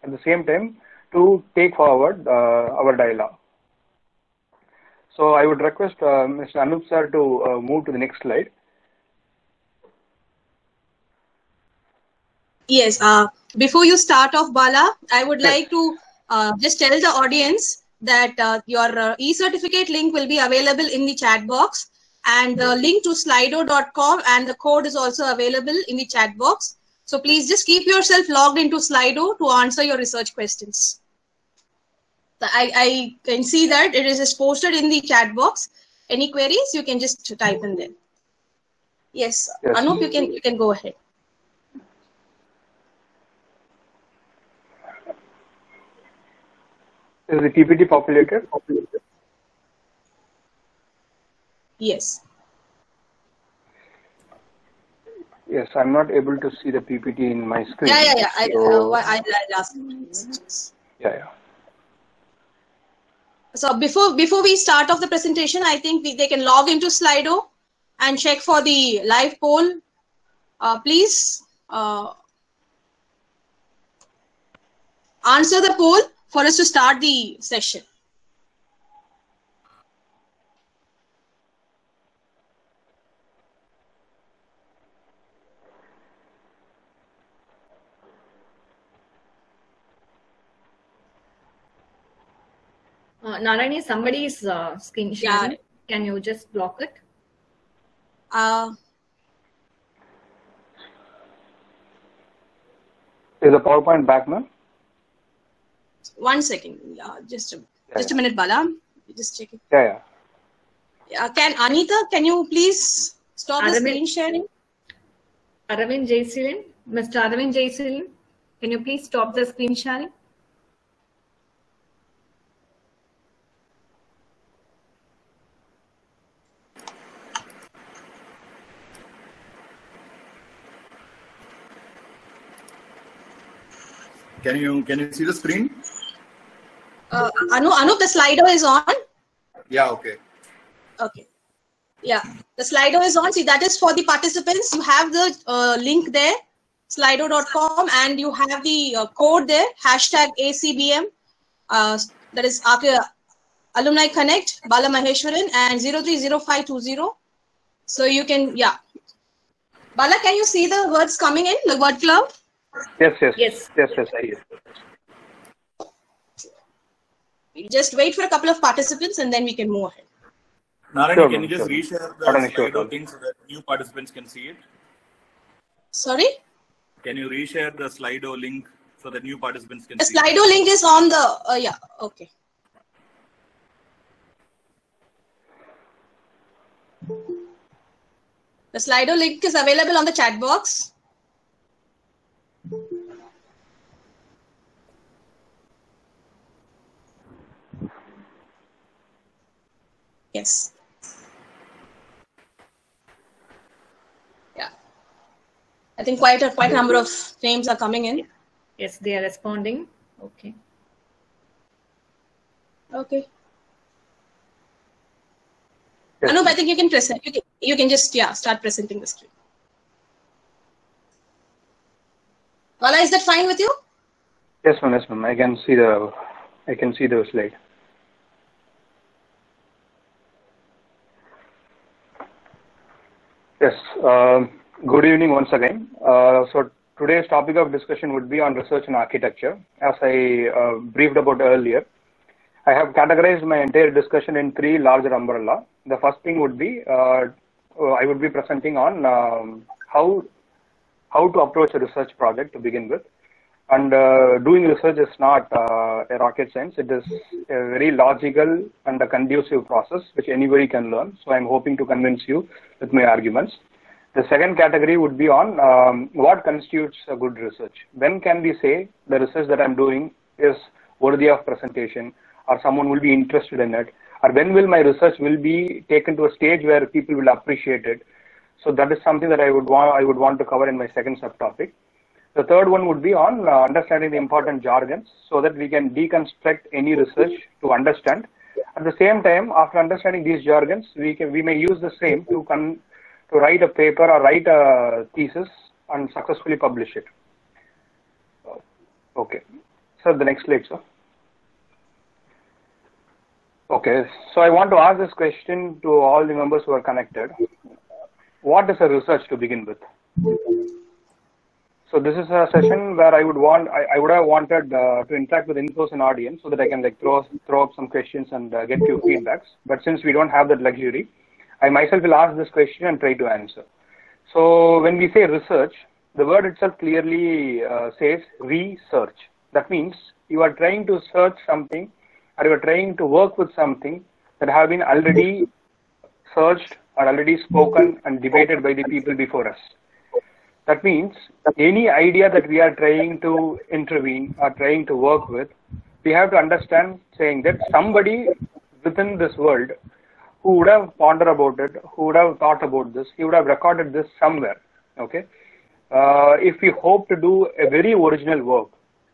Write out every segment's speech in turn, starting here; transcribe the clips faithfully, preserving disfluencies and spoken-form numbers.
at the same time to take forward uh, our dialogue. So I would request uh, Mister Anup sir to uh, move to the next slide. Yes, uh, before you start off, Bala, I would Yes. like to uh, just tell the audience that uh, your uh, e-certificate link will be available in the chat box, and the link to slido dot com and the code is also available in the chat box. So please just keep yourself logged into Slido to answer your research questions. I, I can see that it is just posted in the chat box. Any queries, you can just type in there. Yes, Yes. Anup, you can, you can go ahead. Is the P P T populated? Yes. Yes, I'm not able to see the P P T in my screen. Yeah, yeah, yeah. I, so, uh, I, I'll ask. Yeah, yeah. So before before we start off the presentation, I think we, they can log into Slido and check for the live poll. Uh, please uh, answer the poll for us to start the session. Uh, Narayani, somebody's uh, screen sharing. Yeah. Can you just block it? Uh, Is the PowerPoint back, ma'am? one second. Yeah, just a, Yeah, just yeah. a minute, Bala. Just check it. Yeah, yeah. Yeah, can Anita, can you please stop the Aravind, screen sharing? Aravind Jaisilin, Mister Aravind Jaisilin, can you please stop the screen sharing? Can you can you see the screen? Uh, Anu, Anup, the Slido is on. Yeah, okay. Okay. Yeah, the Slido is on. See, that is for the participants. You have the uh, link there, slido dot com, and you have the uh, code there, hashtag A C B M. Uh, that is Alumni Connect, Bala Maheshwaran, and zero three zero five two zero. So you can, yeah. Bala, can you see the words coming in, the word cloud? Yes, yes. Yes. Yes, yes, I hear. We'll just wait for a couple of participants and then we can move ahead. Narayani, Sure, can you just sure. reshare the Not an issue at all. Slido thing so that new participants can see it? Sorry? Can you reshare the Slido link so that new participants can The see it? Slido link is on the, uh, yeah, okay. The Slido link is available on the chat box. Yes. Yeah. I think quite a quite a number of names are coming in. Yes, they are responding. Okay. Okay. Yes, Anup, I ma'am. think you can present. You can, you can just yeah start presenting the screen. Vala, is that fine with you? Yes, ma'am. Yes, ma'am. I can see the I can see the slide. Yes. Um, good evening once again. Uh, so today's topic of discussion would be on research and architecture. As I uh, briefed about earlier, I have categorized my entire discussion in three larger umbrella. The first thing would be uh, I would be presenting on um, how how to approach a research project to begin with. And uh, doing research is not uh, a rocket science. It is a very logical and a conducive process which anybody can learn. So I'm hoping to convince you with my arguments. The second category would be on um, what constitutes a good research. When can we say the research that I'm doing is worthy of presentation, or someone will be interested in it, or when will my research will be taken to a stage where people will appreciate it. So that is something that I would want I would want to cover in my second subtopic. The third one would be on uh, understanding the important jargons so that we can deconstruct any research to understand. At the same time, after understanding these jargons, we can we may use the same to con to write a paper or write a thesis and successfully publish it. Okay. So the next slide, sir. Okay, so I want to ask this question to all the members who are connected. What is a research to begin with? So this is a session where I would want, I, I would have wanted uh, to interact with in-person audience so that I can like throw, throw up some questions and uh, get few feedbacks. But since we don't have that luxury, I myself will ask this question and try to answer. So when we say research, the word itself clearly uh, says research. That means you are trying to search something, or you are trying to work with something that have been already searched or already spoken and debated by the people before us. That means any idea that we are trying to intervene or trying to work with, we have to understand saying that somebody within this world who would have pondered about it, who would have thought about this, he would have recorded this somewhere. Okay. Uh, if we hope to do a very original work,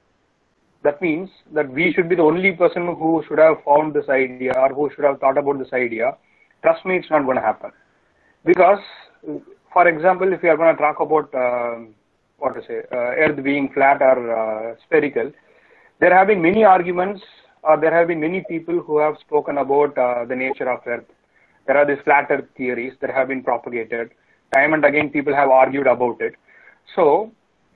that means that we should be the only person who should have found this idea or who should have thought about this idea. Trust me, it's not going to happen. Because, for example, if we are going to talk about, uh, what to say, uh, Earth being flat or uh, spherical, there have been many arguments, or there have been many people who have spoken about uh, the nature of Earth. There are these flat Earth theories that have been propagated. Time and again, people have argued about it. So,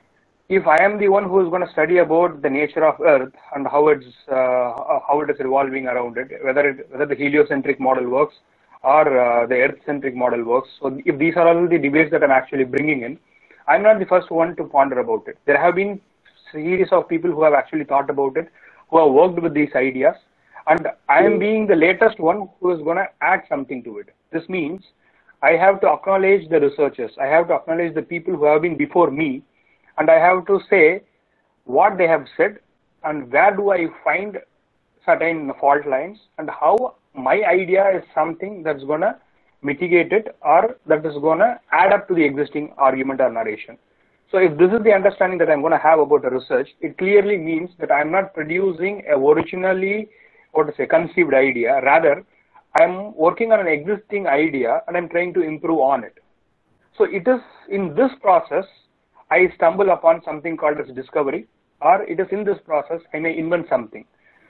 if I am the one who is going to study about the nature of Earth and how it's uh, how it is revolving around it, whether it, whether the heliocentric model works or uh, the Earth-centric model works. So, if these are all the debates that I'm actually bringing in, I'm not the first one to ponder about it. There have been series of people who have actually thought about it, who have worked with these ideas, and I am being the latest one who is going to add something to it. This means I have to acknowledge the researchers. I have to acknowledge the people who have been before me. And I have to say what they have said and where do I find certain fault lines and how my idea is something that's going to mitigate it or that is going to add up to the existing argument or narration. So if this is the understanding that I'm going to have about the research, it clearly means that I'm not producing a originally, what to say, conceived idea. Rather, I'm working on an existing idea and I'm trying to improve on it. So it is in this process I stumble upon something called as discovery, or it is in this process I may invent something.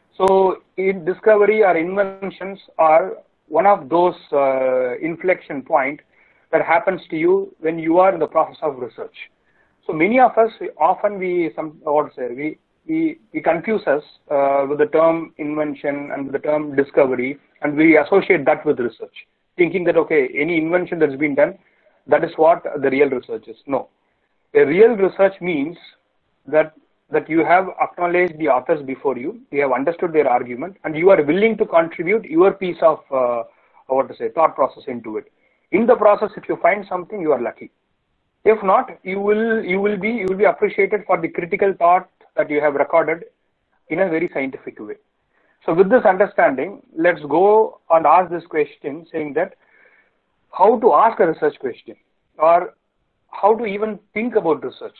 So in discovery or inventions are one of those uh, inflection points that happens to you when you are in the process of research. So many of us, often we, some, what to say, we, we, we confuse us uh, with the term invention and with the term discovery, and we associate that with research, thinking that, okay, any invention that's been done, that is what the real research is. No. A real research means that that you have acknowledged the authors before you, you have understood their argument, and you are willing to contribute your piece of uh, what to say thought process into it. In the process, if you find something, you are lucky. If not, you will you will be you will be appreciated for the critical thought that you have recorded in a very scientific way. So, with this understanding, let's go and ask this question, saying that how to ask a research question, or how to even think about research.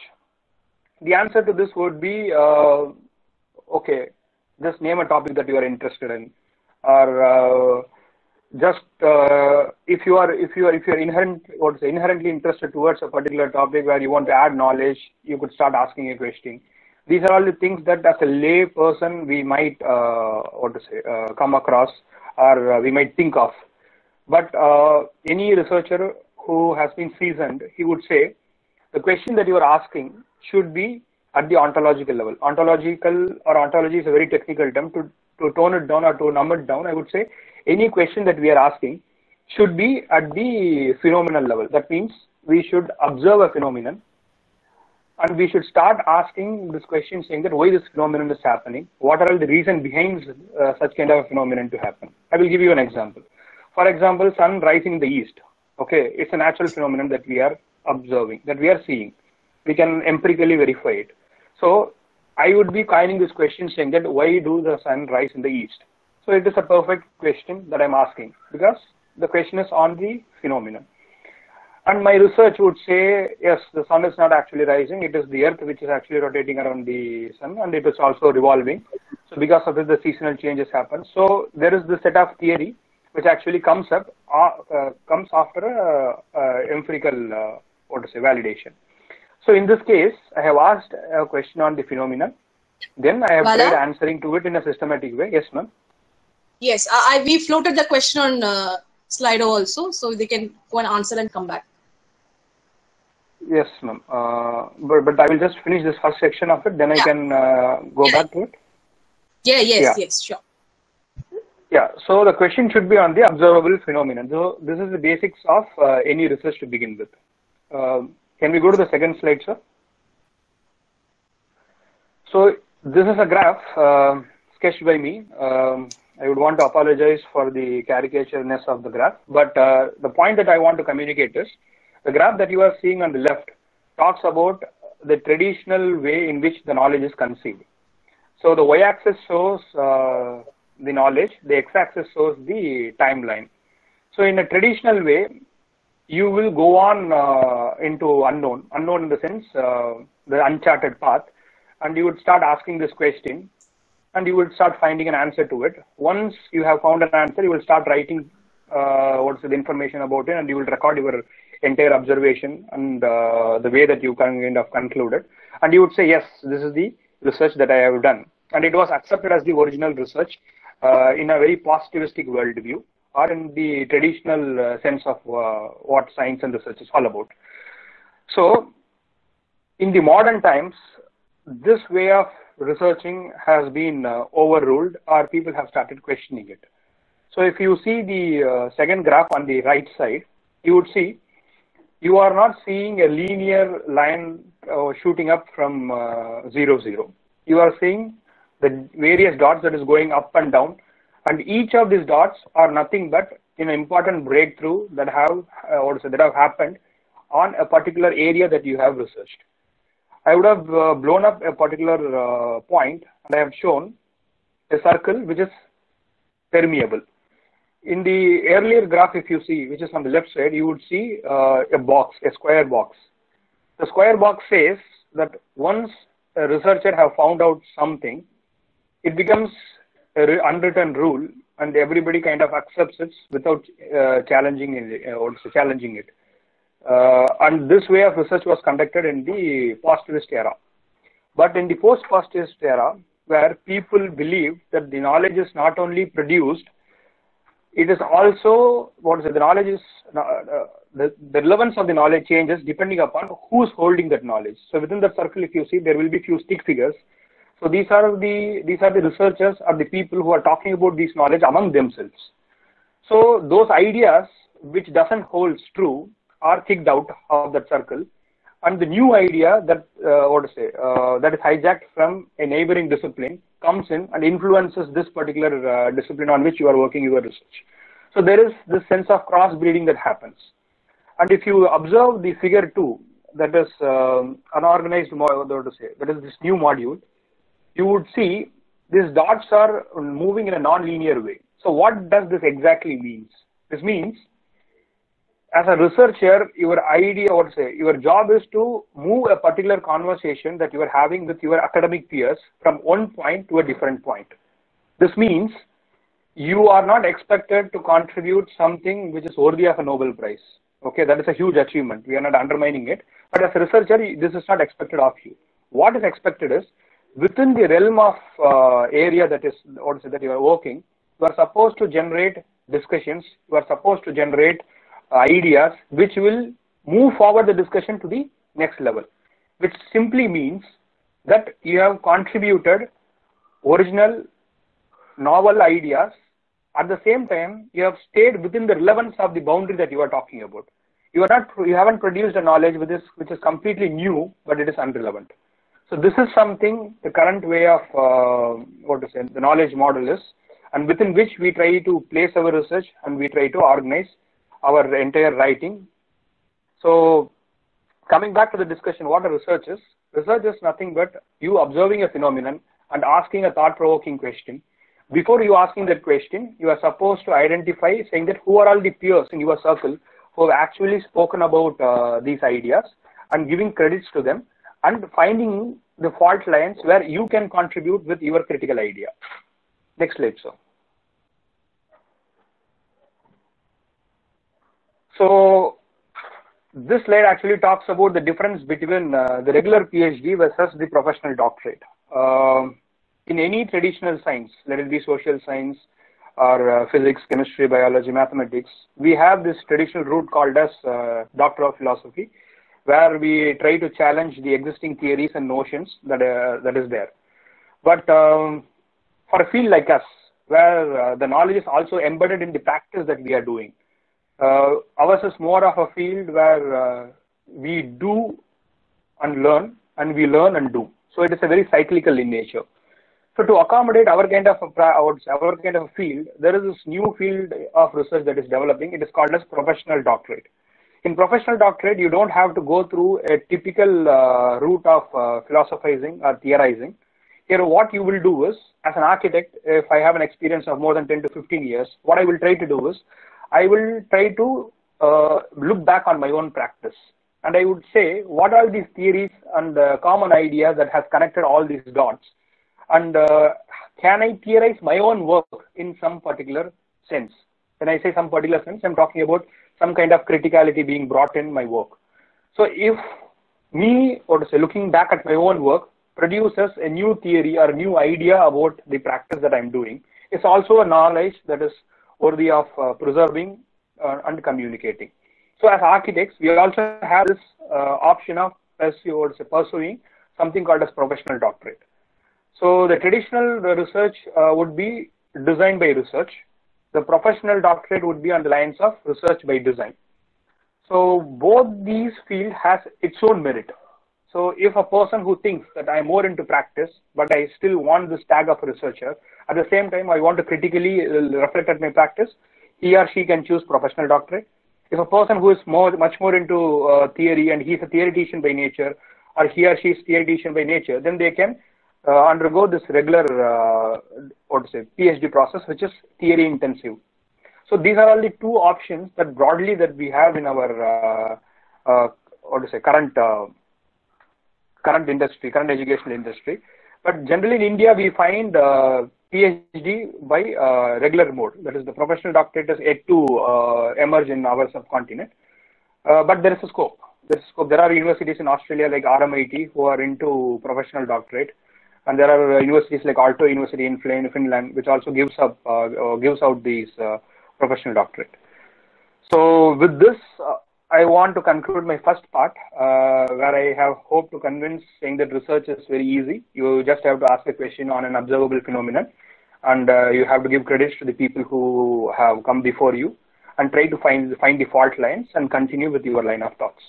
The answer to this would be, uh, okay, just name a topic that you are interested in, or uh, just uh, if you are if you are if you are inherent what to say, inherently interested towards a particular topic where you want to add knowledge, you could start asking a question. These are all the things that as a lay person we might uh, what to say uh, come across, or uh, we might think of. But uh, any researcher who has been seasoned, he would say the question that you are asking should be at the ontological level. Ontological or ontology is a very technical term. To, to tone it down or to numb it down, I would say any question that we are asking should be at the phenomenal level. That means we should observe a phenomenon and we should start asking this question, saying that why this phenomenon is happening, what are all the reasons behind uh, such kind of a phenomenon to happen. I will give you an example. For example, sun rising in the east. Okay, it's a natural phenomenon that we are observing, that we are seeing. We can empirically verify it. So I would be coining this question saying that why do the sun rise in the east? So it is a perfect question that I'm asking because the question is on the phenomenon. And my research would say, yes, the sun is not actually rising. It is the earth which is actually rotating around the sun, and it is also revolving. So because of this, the seasonal changes happen. So there is this set of theory which actually comes up, uh, uh, comes after a, a empirical, uh, what to say, validation. So in this case, I have asked a question on the phenomenon, Then I have Bala? tried answering to it in a systematic way. Yes, ma'am. Yes, I, I we floated the question on uh, Slido also, so they can go and answer and come back. Yes, ma'am. Uh, but, but I will just finish this first section of it, then Yeah. I can uh, go Yeah. back to it. Yeah, yes, Yeah. yes, sure. Yeah, so the question should be on the observable phenomenon. So this is the basics of uh, any research to begin with. Uh, can we go to the second slide, sir? So this is a graph uh, sketched by me. Um, I would want to apologize for the caricatureness of the graph, but uh, the point that I want to communicate is the graph that you are seeing on the left talks about the traditional way in which the knowledge is conceived. So the y-axis shows uh, the knowledge, the x-axis shows the timeline. So in a traditional way, you will go on uh, into unknown, unknown in the sense uh, the uncharted path, and you would start asking this question, and you would start finding an answer to it. Once you have found an answer, you will start writing uh, what's the information about it, and you will record your entire observation and uh, the way that you kind of concluded. And you would say, yes, this is the research that I have done. And it was accepted as the original research uh, in a very positivistic worldview, or in the traditional uh, sense of uh, what science and research is all about. So, in the modern times, this way of researching has been uh, overruled, or people have started questioning it. So if you see the uh, second graph on the right side, you would see you are not seeing a linear line uh, shooting up from uh, zero, zero. You are seeing the various dots that is going up and down, and each of these dots are nothing but an important breakthrough that have, uh, what is it, that have happened on a particular area that you have researched. I would have uh, blown up a particular uh, point, and I have shown a circle which is permeable. In the earlier graph, if you see, which is on the left side, you would see uh, a box, a square box. The square box says that once a researcher have found out something, it becomes an unwritten rule, and everybody kind of accepts it without uh, challenging it, uh, also challenging it. Uh, and this way of research was conducted in the positivist era. But in the post-positivist era, where people believe that the knowledge is not only produced, it is also, what is it, the knowledge is, uh, the, the relevance of the knowledge changes depending upon who's holding that knowledge. So within that circle, if you see, there will be few stick figures. So these are the, these are the researchers or the people who are talking about this knowledge among themselves. So those ideas which doesn't hold true are kicked out of that circle, and the new idea that uh, what to say uh, that is hijacked from a neighboring discipline comes in and influences this particular uh, discipline on which you are working your research. So there is this sense of cross-breeding that happens. And if you observe the figure two, that is um, unorganized module, to say that is this new module, you would see these dots are moving in a non-linear way. So what does this exactly mean? This means, as a researcher, your idea, or say, your job is to move a particular conversation that you are having with your academic peers from one point to a different point. This means you are not expected to contribute something which is worthy of a Nobel Prize. Okay, that is a huge achievement. We are not undermining it. But as a researcher, this is not expected of you. What is expected is, within the realm of uh, area that is, or say, that you are working, you are supposed to generate discussions. You are supposed to generate ideas which will move forward the discussion to the next level, which simply means that you have contributed original novel ideas. At the same time, you have stayed within the relevance of the boundary that you are talking about. You are not, you haven't produced a knowledge which is, which is completely new, but it is unrelevant. So this is something the current way of uh, what to say, the knowledge model is, and within which we try to place our research and we try to organize our entire writing. So coming back to the discussion, what a research is? Research is nothing but you observing a phenomenon and asking a thought-provoking question. Before you asking that question, you are supposed to identify, saying that who are all the peers in your circle who have actually spoken about uh, these ideas, and giving credits to them and finding the fault lines where you can contribute with your critical idea. Next slide, sir. So this slide actually talks about the difference between uh, the regular PhD versus the professional doctorate. uh, in any traditional science, let it be social science or uh, physics, chemistry, biology, mathematics, we have this traditional route called as uh, Doctor of Philosophy, where we try to challenge the existing theories and notions that uh, that is there. But um, for a field like us, where uh, the knowledge is also embedded in the practice that we are doing, uh, ours is more of a field where uh, we do and learn, and we learn and do. So it is a very cyclical in nature. So to accommodate our kind of a, our kind of a field, there is this new field of research that is developing. It is called as professional doctorate. In professional doctorate, you don't have to go through a typical uh, route of uh, philosophizing or theorizing. Here, what you will do is, as an architect, if I have an experience of more than ten to fifteen years, what I will try to do is, I will try to uh, look back on my own practice. And I would say, what are these theories and uh, common ideas that have connected all these dots? And uh, can I theorize my own work in some particular sense? When I say some particular sense, I'm talking about some kind of criticality being brought in my work. So if me, or to say, looking back at my own work, produces a new theory or a new idea about the practice that I'm doing, it's also a knowledge that is worthy of uh, preserving uh, and communicating. So as architects, we also have this uh, option of pursuing something called as professional doctorate. So the traditional research uh, would be design by research. The professional doctorate would be on the lines of research by design. So both these fields has its own merit. So if a person who thinks that I'm more into practice, but I still want this tag of a researcher, at the same time I want to critically reflect at my practice, he or she can choose professional doctorate. If a person who is more, much more into uh, theory and he's a theoretician by nature, or he or she is theoretician by nature, then they can uh, undergo this regular, uh, what to say, PhD process, which is theory intensive. So these are all the two options that broadly that we have in our, uh, uh, what to say, current, uh, current industry, current educational industry. But generally in India, we find uh, PhD by uh, regular mode. That is, the professional doctorate is yet to uh, emerge in our subcontinent. Uh, but there is a scope. There is scope. There are universities in Australia like R M I T who are into professional doctorate, and there are uh, universities like Aalto University in Finland, which also gives up uh, gives out these uh, professional doctorate. So with this, uh, I want to conclude my first part, uh, where I have hoped to convince saying that research is very easy. You just have to ask a question on an observable phenomenon, and uh, you have to give credit to the people who have come before you, and try to find find the fault lines and continue with your line of thoughts.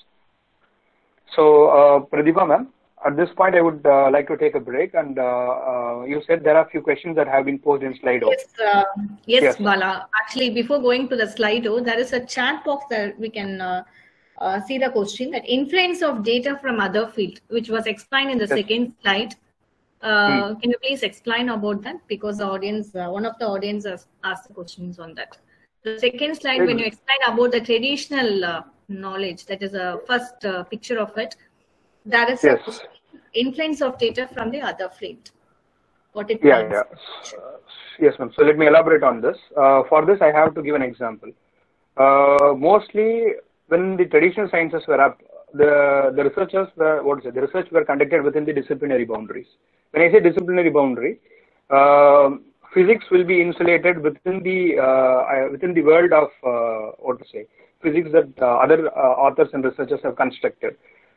So, uh, Pradipha ma'am, at this point, I would uh, like to take a break. And uh, uh, you said there are a few questions that have been posed in Slido. Yes, uh, yes, yes, Bala. Actually, before going to the Slido, there is a chat box that we can uh, uh, see the question that influence of data from other field, which was explained in the yes. second slide. Uh, hmm. Can you please explain about that? Because the audience, uh, one of the audience has asked the questions on that. The second slide, when you explain about the traditional uh, knowledge, that is a first uh, picture of it. That is yes. influence of data from the other field. What it yeah, means. Yeah. Uh, yes, ma'am. So let me elaborate on this. Uh, for this, I have to give an example. Uh, mostly, when the traditional sciences were up, the the researchers were what is it? The research were conducted within the disciplinary boundaries. When I say disciplinary boundary, uh, physics will be insulated within the uh, within the world of uh, what to say physics that uh, other uh, authors and researchers have constructed.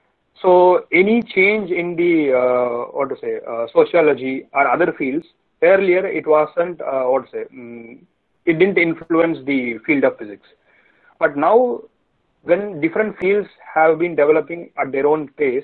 So any change in the, uh, what to say, uh, sociology or other fields, earlier it wasn't, uh, what to say, um, it didn't influence the field of physics. But now, when different fields have been developing at their own pace,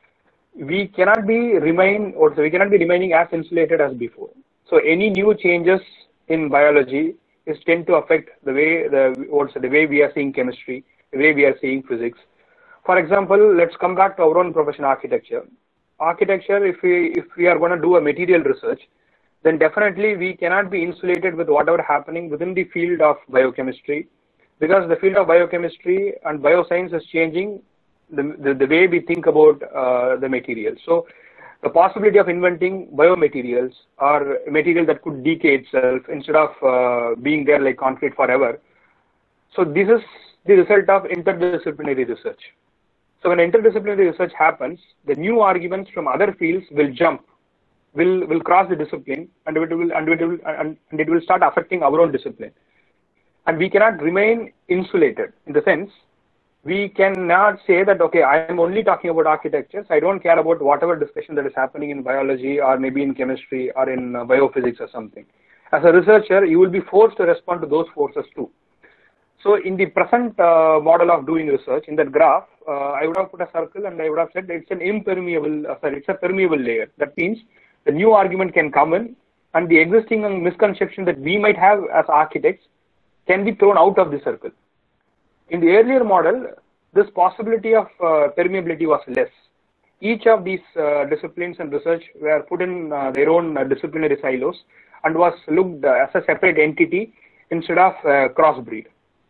we cannot be remain, or so we cannot be remaining as insulated as before. So any new changes in biology is tend to affect the way the what's the way we are seeing chemistry, the way we are seeing physics. For example, let's come back to our own profession, architecture. Architecture, if we if we are going to do a material research, then definitely we cannot be insulated with whatever happening within the field of biochemistry, because the field of biochemistry and bioscience is changing the the, the way we think about uh, the materials. So the possibility of inventing biomaterials or material that could decay itself instead of uh, being there like concrete forever. So this is the result of interdisciplinary research. So when interdisciplinary research happens, the new arguments from other fields will jump will will cross the discipline, and it will and it will and, and it will start affecting our own discipline. And we cannot remain insulated in the sense we cannot say that, okay, I am only talking about architectures. I don't care about whatever discussion that is happening in biology or maybe in chemistry or in uh, biophysics or something. As a researcher, you will be forced to respond to those forces too. So in the present uh, model of doing research, in that graph, uh, I would have put a circle and I would have said it's an impermeable, uh, sorry, it's a permeable layer. That means the new argument can come in and the existing misconception that we might have as architects can be thrown out of the circle. In the earlier model, this possibility of uh, permeability was less. Each of these uh, disciplines and research were put in uh, their own uh, disciplinary silos and was looked uh, as a separate entity instead of uh, crossbreed.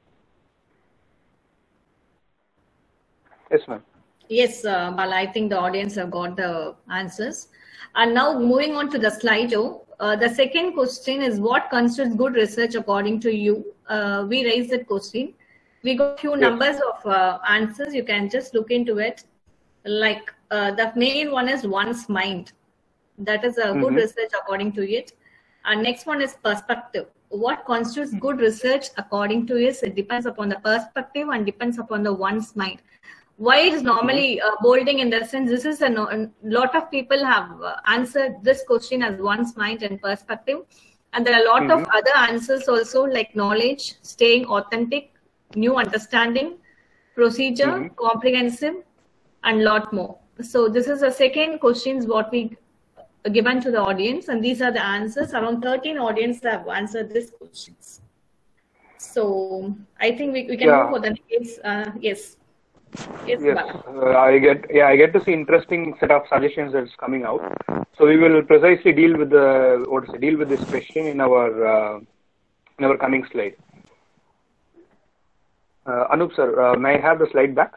Yes, ma'am. Yes, uh, Bala, I think the audience have got the answers. And now moving on to the Slido. Uh, the second question is, what constitutes good research according to you? Uh, we raised that question. We got few yes. numbers of uh, answers. You can just look into it. Like uh, the main one is one's mind. That is a mm-hmm. good research according to it. And next one is perspective. What constitutes good research according to it? It depends upon the perspective and depends upon the one's mind. Why it is normally uh, bolding in the sense, this is a, no, a lot of people have uh, answered this question as one's mind and perspective. And there are a lot mm-hmm. of other answers also, like knowledge, staying authentic, new understanding, procedure, mm-hmm. comprehensive, and lot more. So this is the second questions what we given to the audience, and these are the answers. Around thirteen audience have answered these questions. So I think we, we can yeah. move for the next. Uh, yes. Yes, yes. Uh, I get yeah I get to see interesting set of suggestions that's coming out. So we will precisely deal with the what is it, deal with this question in our uh, in our coming slide. Uh, Anup sir, uh, may I have the slide back?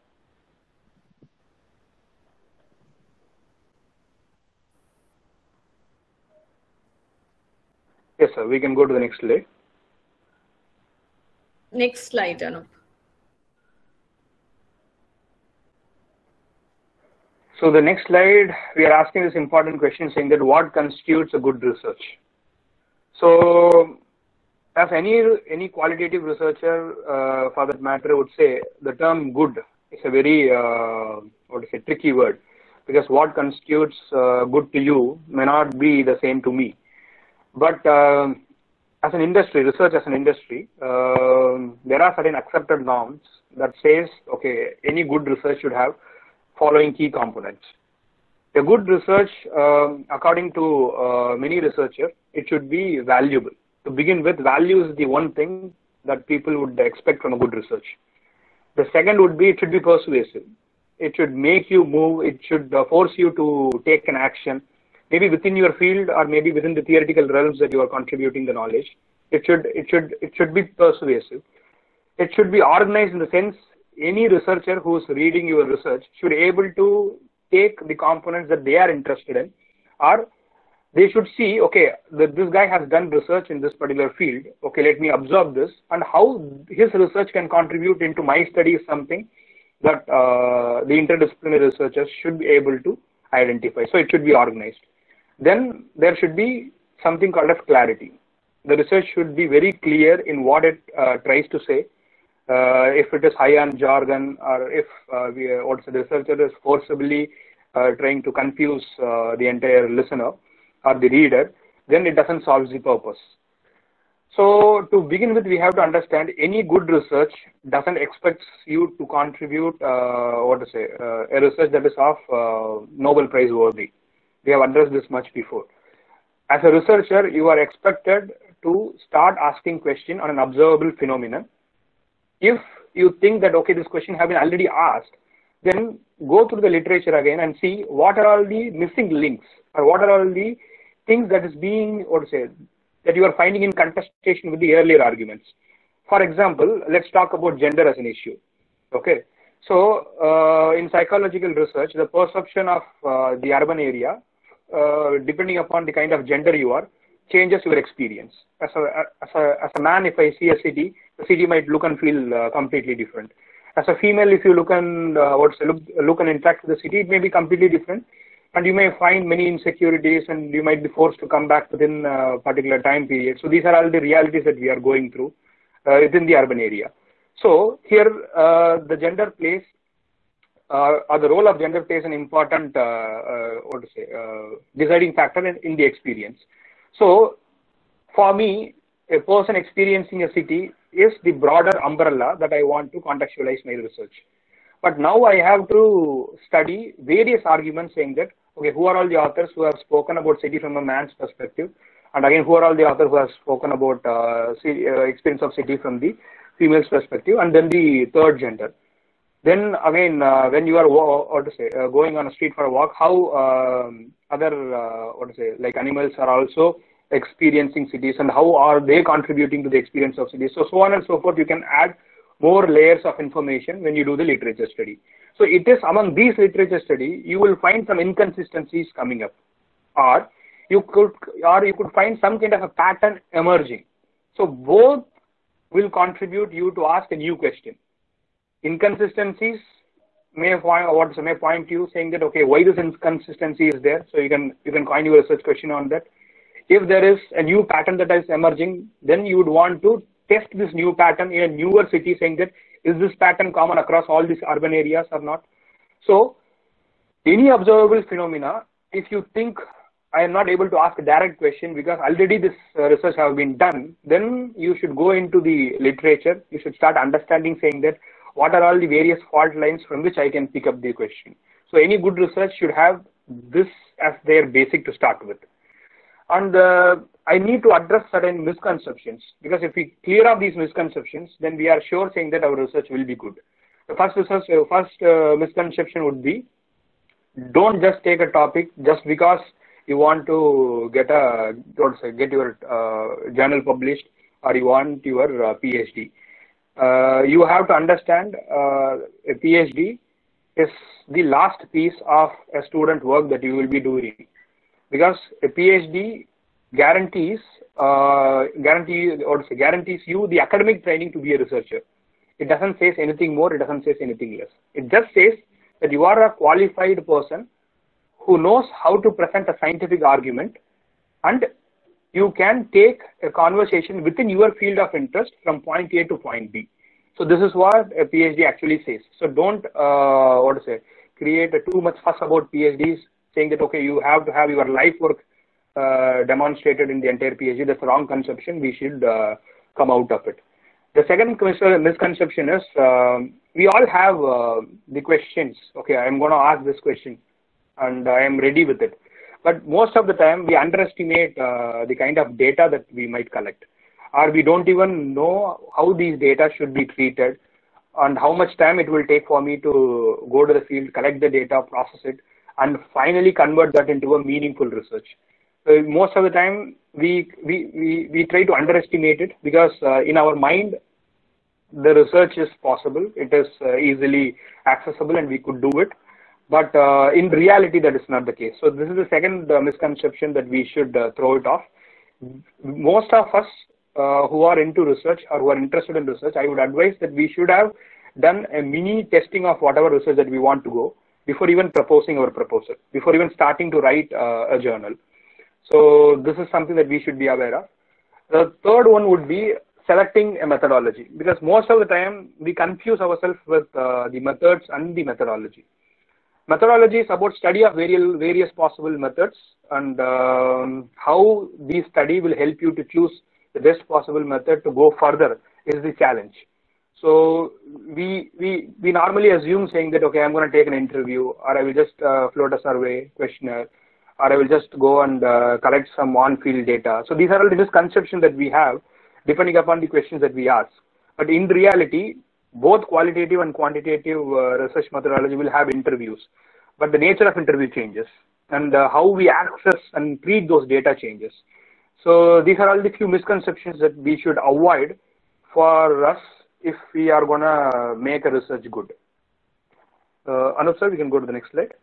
Yes, sir. We can go to the next slide. Next slide, Anup. So the next slide, we are asking this important question saying that what constitutes a good research? So as any any qualitative researcher, uh, for that matter, would say the term good is a very, uh, what is it, tricky word, because what constitutes uh, good to you may not be the same to me. But uh, as an industry, research as an industry, uh, there are certain accepted norms that says, okay, any good research should have following key components. A good research, um, according to uh, many researchers, it should be valuable. To begin with, value is the one thing that people would expect from a good research. The second would be it should be persuasive. It should make you move. It should uh, force you to take an action, maybe within your field or maybe within the theoretical realms that you are contributing the knowledge. It should, it should, it should be persuasive. It should be organized in the sense any researcher who is reading your research should be able to take the components that they are interested in, or they should see, okay, the, this guy has done research in this particular field. Okay, let me absorb this, and how his research can contribute into my study is something that uh, the interdisciplinary researchers should be able to identify. So it should be organized. Then there should be something called as clarity. The research should be very clear in what it uh, tries to say. Uh, if it is high on jargon, or if uh, we, uh, what's the researcher is forcibly uh, trying to confuse uh, the entire listener or the reader, then it doesn't solve the purpose. So to begin with, we have to understand any good research doesn't expect you to contribute, uh, what to say, uh, a research that is of uh, Nobel Prize worthy. We have addressed this much before. As a researcher, you are expected to start asking questions on an observable phenomenon. If you think that, okay, this question has been already asked, then go through the literature again and see what are all the missing links, or what are all the things that is being, what to say, that you are finding in contestation with the earlier arguments. For example, let's talk about gender as an issue. Okay, so uh, in psychological research, the perception of uh, the urban area, uh, depending upon the kind of gender you are, changes your experience. As a, as a, as a man, if I see a city, the city might look and feel uh, completely different. As a female, if you look and uh, what's look, look and interact with the city, it may be completely different. and you may find many insecurities, and you might be forced to come back within a particular time period. So these are all the realities that we are going through uh, within the urban area. So here uh, the gender plays, uh, or the role of gender plays an important, uh, uh, what to say, uh, deciding factor in, in the experience. So for me, a person experiencing a city is the broader umbrella that I want to contextualize my research. But now I have to study various arguments saying that, okay, who are all the authors who have spoken about city from a man's perspective? And again, who are all the authors who have spoken about uh, city, uh, experience of city from the female's perspective? And then the third gender. Then again, uh, when you are, what to say, uh, going on a street for a walk, how um, other, uh, what to say, like animals are also experiencing cities, and how are they contributing to the experience of cities. So, so on and so forth, you can add more layers of information when you do the literature study. So it is among these literature study, you will find some inconsistencies coming up, or you could, or you could find some kind of a pattern emerging. So both will contribute you to ask a new question. Inconsistencies may point, what may point you saying that, okay, why this inconsistency is there? So you can, you can coin your research question on that. If there is a new pattern that is emerging, then you would want to test this new pattern in a newer city, saying that, is this pattern common across all these urban areas or not? So any observable phenomena, if you think I am not able to ask a direct question because already this uh, research has been done, then you should go into the literature. You should start understanding, saying that, what are all the various fault lines from which I can pick up the question. So any good research should have this as their basic to start with. And uh, I need to address certain misconceptions, because if we clear up these misconceptions, then we are sure saying that our research will be good. The first research, uh, first uh, misconception would be, don't just take a topic just because you want to get a, don't say, get your uh, journal published, or you want your uh, PhD. Uh, you have to understand uh, a PhD is the last piece of a student work that you will be doing. Because a PhD guarantees uh, guarantee or say guarantees you the academic training to be a researcher. It doesn't say anything more. It doesn't say anything less. It just says that you are a qualified person who knows how to present a scientific argument, and you can take a conversation within your field of interest from point A to point B. So this is what a PhD actually says. So don't uh, what to say create a too much fuss about PhDs, saying that, okay, you have to have your life work uh, demonstrated in the entire PhD. That's a wrong conception. We should uh, come out of it. The second misconception is uh, we all have uh, the questions. Okay, I'm going to ask this question and I am ready with it. But most of the time we underestimate uh, the kind of data that we might collect, or we don't even know how these data should be treated and how much time it will take for me to go to the field, collect the data, process it, and finally convert that into a meaningful research. Uh, most of the time, we, we, we, we try to underestimate it, because uh, in our mind, the research is possible, it is uh, easily accessible, and we could do it. But uh, in reality, that is not the case. So this is the second uh, misconception that we should uh, throw it off. Most of us uh, who are into research or who are interested in research, I would advise that we should have done a mini testing of whatever research that we want to go, before even proposing our proposal, before even starting to write uh, a journal. So this is something that we should be aware of. The third one would be selecting a methodology, because most of the time we confuse ourselves with uh, the methods and the methodology. Methodology is about study of various, various possible methods, and um, how the study will help you to choose the best possible method to go further is the challenge. So we, we, we normally assume saying that, okay, I'm going to take an interview, or I will just uh, float a survey questionnaire, or I will just go and uh, collect some on-field data. So these are all the misconceptions that we have depending upon the questions that we ask. But in reality, both qualitative and quantitative uh, research methodology will have interviews, but the nature of interview changes, and uh, how we access and treat those data changes. So these are all the few misconceptions that we should avoid for us if we are going to make a research good. Uh, Anup sir, we can go to the next slide.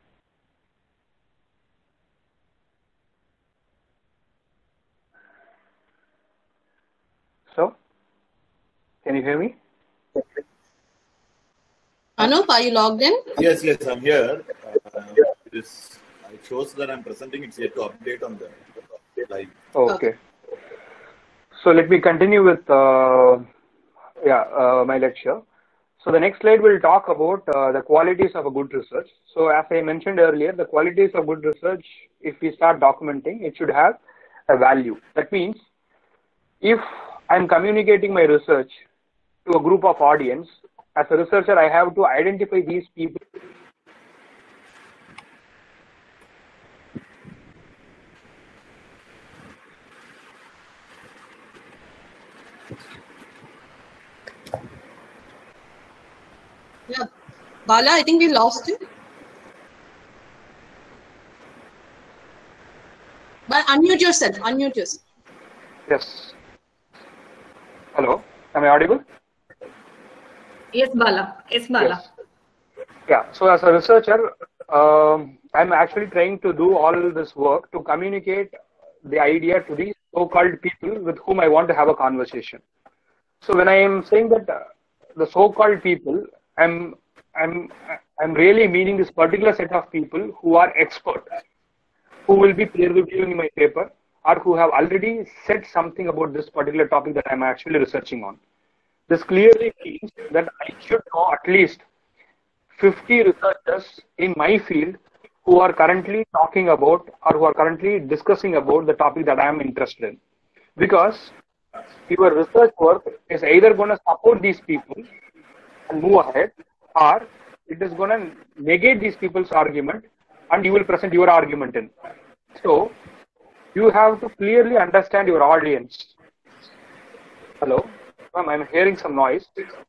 So, can you hear me? Anup, are you logged in? Yes, yes, I'm here. Uh, this, I shows that I'm presenting. It's yet to update on the live. Okay. So let me continue with uh, yeah uh, my lecture. So the next slide will talk about uh, the qualities of a good research. So as I mentioned earlier, the qualities of good research, if we start documenting, it should have a value. That means if I'm communicating my research to a group of audience, as a researcher, I have to identify these people. Yeah. Bala, I think we lost you. But unmute yourself. Unmute yourself. Yes. Hello. Am I audible? Yes, Bala. Yes, Bala. Yes. Yeah. So as a researcher, um, I'm actually trying to do all this work to communicate the idea to the so-called people with whom I want to have a conversation. So when I am saying that uh, the so-called people, I'm I'm I'm really meaning this particular set of people who are experts, who will be peer reviewing my paper, or who have already said something about this particular topic that I'm actually researching on. This clearly means that I should know at least fifty researchers in my field who are currently talking about or who are currently discussing about the topic that I am interested in. Because your research work is either going to support these people and move ahead, or it is going to negate these people's argument and you will present your argument in. So, you have to clearly understand your audience. Hello? I'm hearing some noise.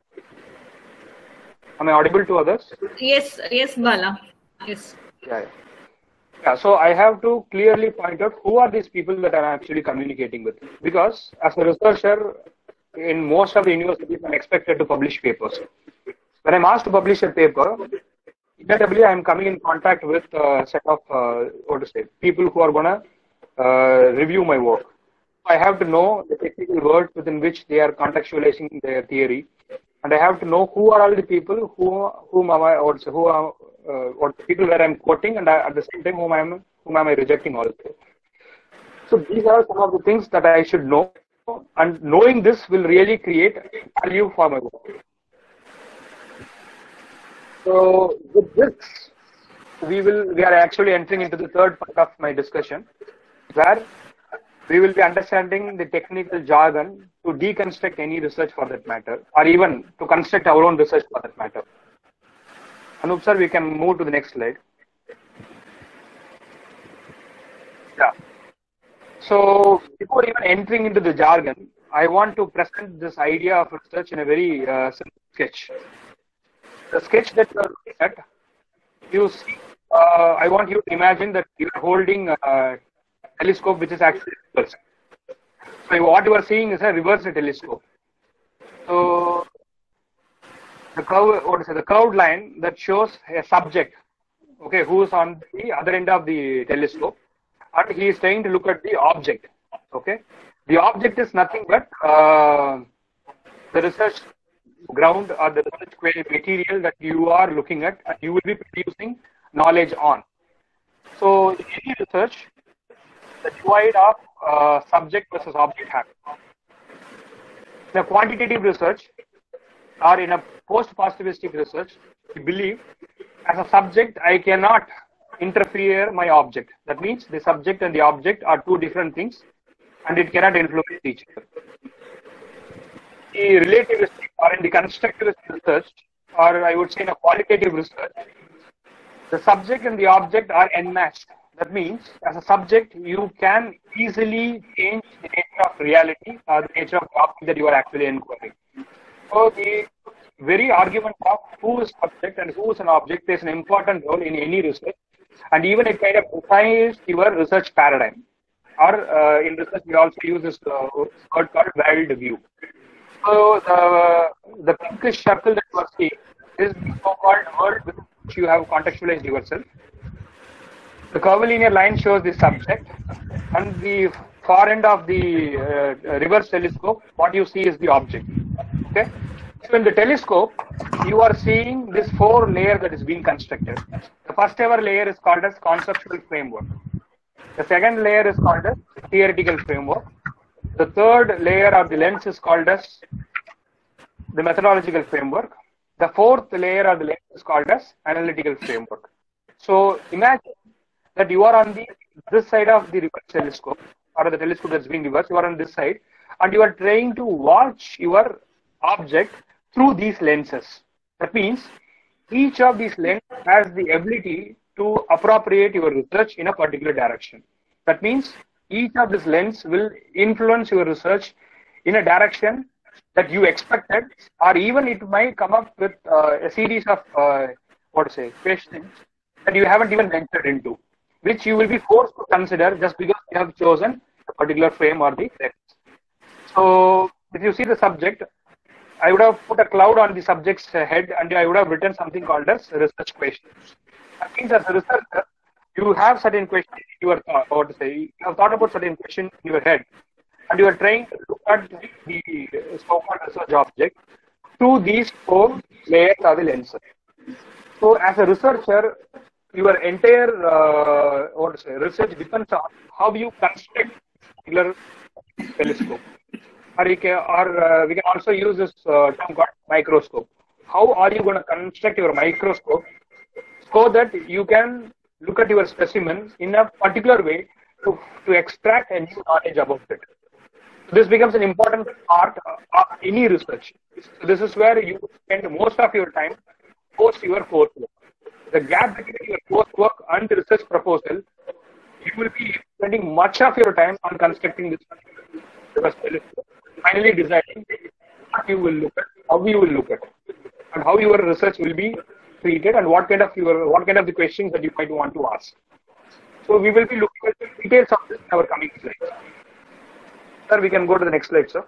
Am I audible to others? Yes, yes, Bala. Yes. Yeah, yeah. Yeah, so I have to clearly point out who are these people that I'm actually communicating with. Because as a researcher, in most of the universities, I'm expected to publish papers. When I'm asked to publish a paper, inevitably I'm coming in contact with a set of, uh, what to say, people who are going to uh, review my work. I have to know the technical words within which they are contextualizing their theory. And I have to know who are all the people who, whom am I, or who are, uh, or people that I'm quoting, and I, at the same time, whom am, whom am I rejecting also. So these are some of the things that I should know, and knowing this will really create value for my work. So with this, we will, we are actually entering into the third part of my discussion, where we will be understanding the technical jargon to deconstruct any research for that matter, or even to construct our own research for that matter. Anup sir, we can move to the next slide. Yeah. So before even entering into the jargon, I want to present this idea of research in a very uh, simple sketch. The sketch that you are looking at, you see, uh, I want you to imagine that you are holding a telescope which is actually reversed. So what you are seeing is a reversed telescope. So the curve, what is it, the curved line that shows a subject, okay, who is on the other end of the telescope, and he is trying to look at the object. Okay, the object is nothing but uh, the research ground or the research material that you are looking at, and you will be producing knowledge on. So in any research, the divide of uh, subject versus object happens. In a quantitative research or in a post-positivistic research, we believe as a subject I cannot interfere my object. That means the subject and the object are two different things and it cannot influence each other. The relativistic or in the constructivist research, or I would say in a qualitative research, the subject and the object are enmeshed. That means, as a subject, you can easily change the nature of reality or the nature of the object that you are actually inquiring. So, the very argument of who is subject and who is an object plays an important role in any research, and even it kind of defines your research paradigm. Or uh, in research, we also use this uh, word called world view. So, the, the pinkish circle that you are seeing is the so-called world with which you have contextualized yourself. The curvilinear line shows the subject, and the far end of the uh, reverse telescope, what you see is the object. Okay, So in the telescope, you are seeing this four layer that is being constructed. The first ever layer is called as conceptual framework. The second layer is called as theoretical framework. The third layer of the lens is called as the methodological framework. The fourth layer of the lens is called as analytical framework. So imagine that you are on the this side of the reverse telescope, or the telescope that's being reversed, you are on this side, and you are trying to watch your object through these lenses. That means each of these lenses has the ability to appropriate your research in a particular direction. That means each of these lenses will influence your research in a direction that you expected, or even it might come up with uh, a series of uh, what to say questions that you haven't even ventured into, which you will be forced to consider just because you have chosen a particular frame or the lens. So if you see the subject, I would have put a cloud on the subject's head and I would have written something called as research questions. That means as a researcher, you have certain questions in your thought, or to say, you have thought about certain questions in your head, and you are trying to look at the so-called research object through these four layers of the lenses. So as a researcher, your entire uh, what to say, research depends on how you construct a particular telescope. Or, you can, or uh, we can also use this uh, term called microscope. How are you going to construct your microscope so that you can look at your specimen in a particular way to, to extract a new knowledge about it. So this becomes an important part of any research. So this is where you spend most of your time post your coursework. The gap between your coursework and the research proposal, you will be spending much of your time on constructing this telescope. Finally deciding what you will look at, how you will look at, and how your research will be treated, and what kind of your what kind of the questions that you might want to ask. So we will be looking at the details of this in our coming slides. Sir, we can go to the next slide, sir.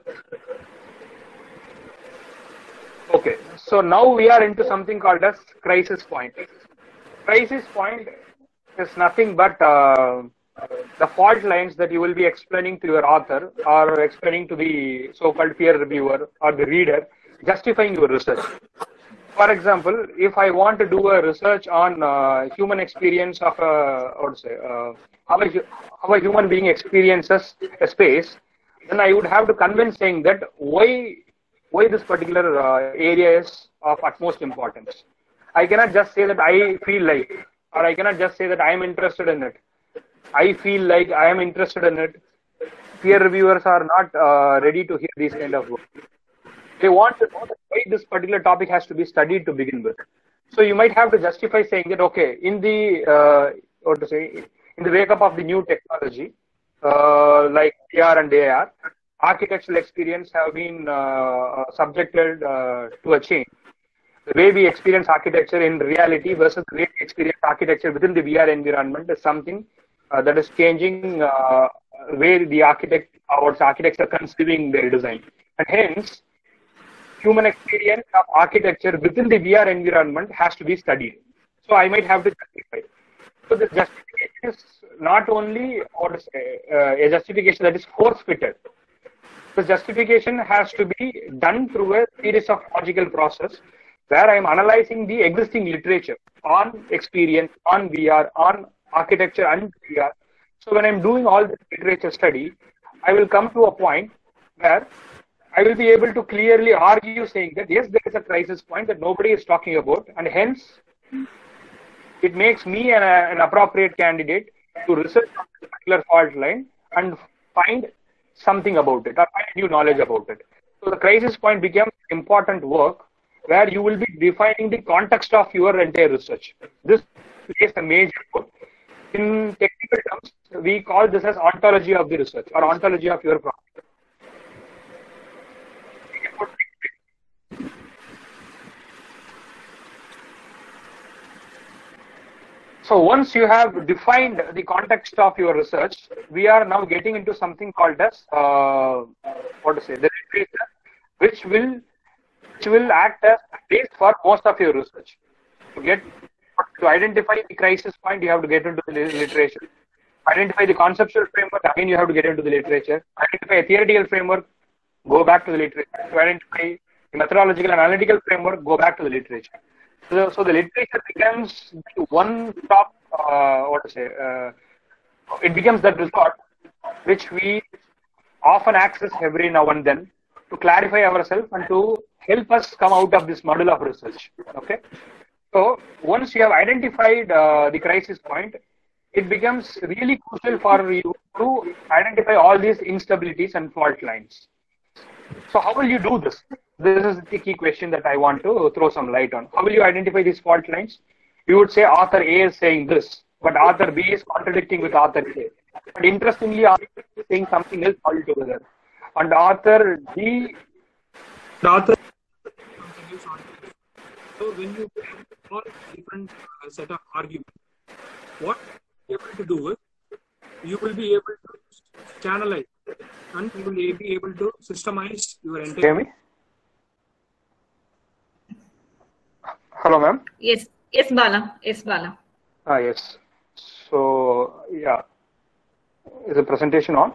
Okay, so now we are into something called as crisis point. Crisis point is nothing but uh, the fault lines that you will be explaining to your author or explaining to the so-called peer reviewer or the reader, justifying your research. For example, if I want to do a research on uh, human experience of a, what to say, uh, how, a, how a human being experiences a space, then I would have to convince saying that why, why this particular uh, area is of utmost importance. I cannot just say that I feel like, or I cannot just say that I am interested in it. I feel like I am interested in it. Peer reviewers are not uh, ready to hear these kind of work. They want to know that why this particular topic has to be studied to begin with. So you might have to justify saying that, okay, in the, uh, what to say, in the wake up of the new technology, uh, like A R and A R, architectural experience have been uh, subjected uh, to a change. The way we experience architecture in reality versus the way we experience architecture within the V R environment is something Uh, that is changing uh, where the architect or architects are conceiving their design. And hence, human experience of architecture within the V R environment has to be studied. So I might have to justify. So the justification is not only or uh, a justification that is force-fitted. The justification has to be done through a series of logical process where I am analyzing the existing literature on experience, on V R, on architecture and V R. So when I'm doing all this literature study, I will come to a point where I will be able to clearly argue saying that yes, there is a crisis point that nobody is talking about, and hence it makes me an, an appropriate candidate to research on a particular fault line and find something about it or find new knowledge about it. So the crisis point becomes important work where you will be defining the context of your entire research. This is a major role. In technical terms, we call this as ontology of the research or ontology of your project. So once you have defined the context of your research, we are now getting into something called as uh, what to say, the literature, which will which will act as a base for most of your research. To get To identify the crisis point, you have to get into the literature. Identify the conceptual framework, again you have to get into the literature. Identify a theoretical framework, go back to the literature. To identify The methodological and analytical framework go back to the literature. So, so the literature becomes one stop, uh, what to say, uh, it becomes that resort which we often access every now and then to clarify ourselves and to help us come out of this model of research. Okay. So once you have identified uh, the crisis point, it becomes really crucial for you to identify all these instabilities and fault lines. So how will you do this? This is the key question that I want to throw some light on. How will you identify these fault lines? You would say author A is saying this, but author B is contradicting with author A. But interestingly, author is saying something else altogether. And author D, the author. So when you have all different uh, set of arguments, what you're able to do is you will be able to channelize and you will be able to systemize your entire. Hear me? Hello, ma'am. Yes, yes, Bala. Yes, Bala. Ah, yes. So, yeah. Is the presentation on?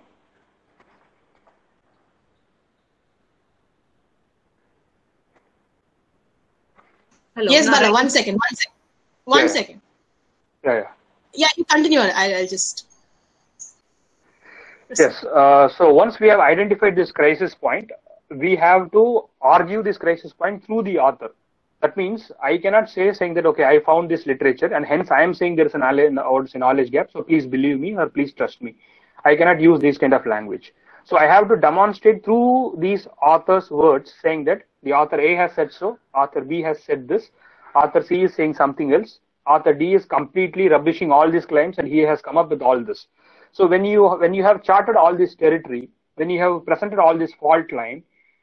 Hello. Yes, Bala. Narayan. One second. One second. One Yeah. second. Yeah, yeah. Yeah, you continue. I'll, I'll just. Yes. Uh, so once we have identified this crisis point, we have to argue this crisis point through the author. That means I cannot say saying that, okay, I found this literature and hence I am saying there is a knowledge, knowledge gap. So please believe me or please trust me. I cannot use this kind of language. So I have to demonstrate through these author's words saying that the author A has said so, author B has said this, author C is saying something else, author D is completely rubbishing all these claims and he has come up with all this. So when you when you have charted all this territory, when you have presented all this fault line,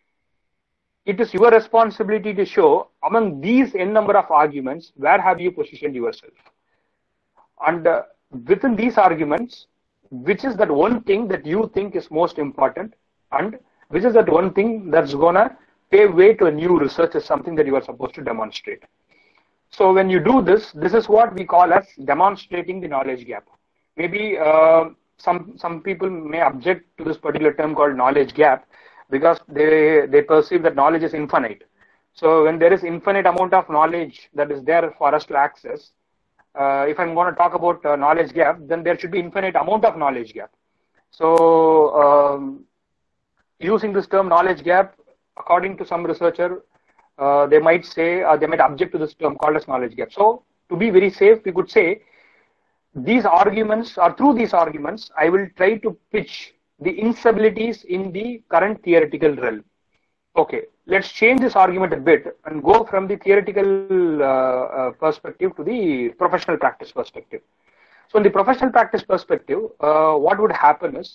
it is your responsibility to show among these n number of arguments, where have you positioned yourself? And uh, within these arguments, which is that one thing that you think is most important and which is that one thing that's gonna pave way to a new research is something that you are supposed to demonstrate. So when you do this, this is what we call as demonstrating the knowledge gap. Maybe uh, some some people may object to this particular term called knowledge gap because they they perceive that knowledge is infinite. So when there is infinite amount of knowledge that is there for us to access, uh, if I'm going to talk about uh, knowledge gap, then there should be infinite amount of knowledge gap. So um, using this term knowledge gap, according to some researcher, uh, they might say uh, they might object to this term called as knowledge gap. So to be very safe, we could say these arguments, or through these arguments, I will try to pitch the instabilities in the current theoretical realm. Okay, let's change this argument a bit and go from the theoretical uh, uh, perspective to the professional practice perspective. So in the professional practice perspective, uh, what would happen is,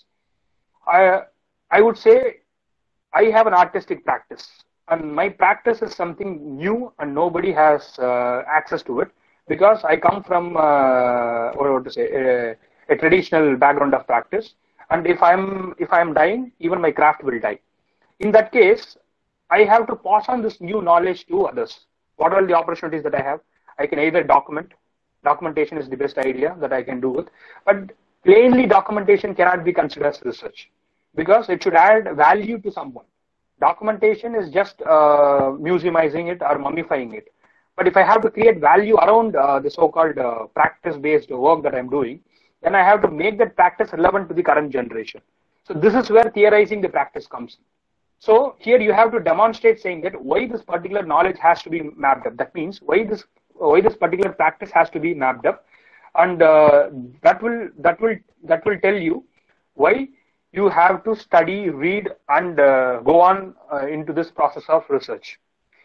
I, I would say I have an artistic practice and my practice is something new and nobody has uh, access to it because I come from, uh, what to say, a, a traditional background of practice. And if I'm if I'm dying, even my craft will die. In that case, I have to pass on this new knowledge to others. What are the opportunities that I have? I can either document. Documentation is the best idea that I can do with. But plainly, documentation cannot be considered as research because it should add value to someone. Documentation is just uh, museumizing it or mummifying it. But if I have to create value around uh, the so-called uh, practice-based work that I'm doing, then I have to make that practice relevant to the current generation. So this is where theorizing the practice comes in. So here you have to demonstrate saying that why this particular knowledge has to be mapped up. That means why this why this particular practice has to be mapped up, and uh, that will that will that will tell you why you have to study, read, and uh, go on uh, into this process of research.